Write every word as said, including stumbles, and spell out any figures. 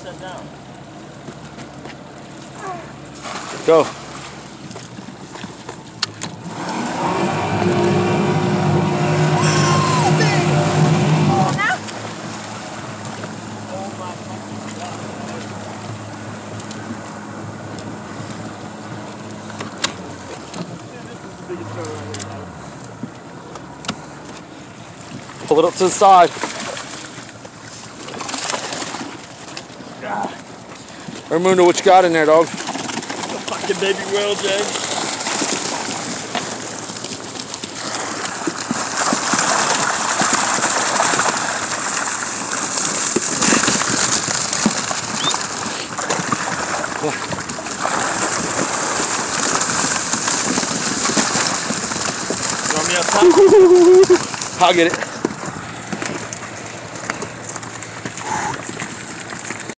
that down. Go. Pull it up to the side. Raimundo, what you got in there, dog? A fucking baby whale, James. You want me up top? I'll get it.